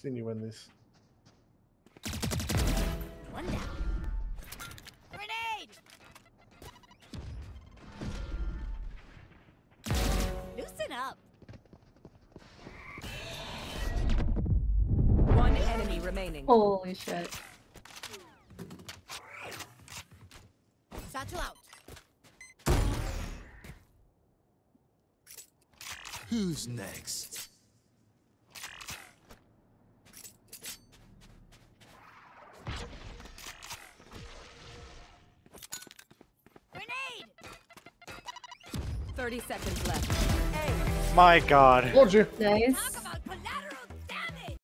Seen you win this. One down. Grenade! Loosen up. One enemy remaining. Holy shit. Satchel out. Who's next? Grenade! 30 seconds left. My God. Told you. Nice.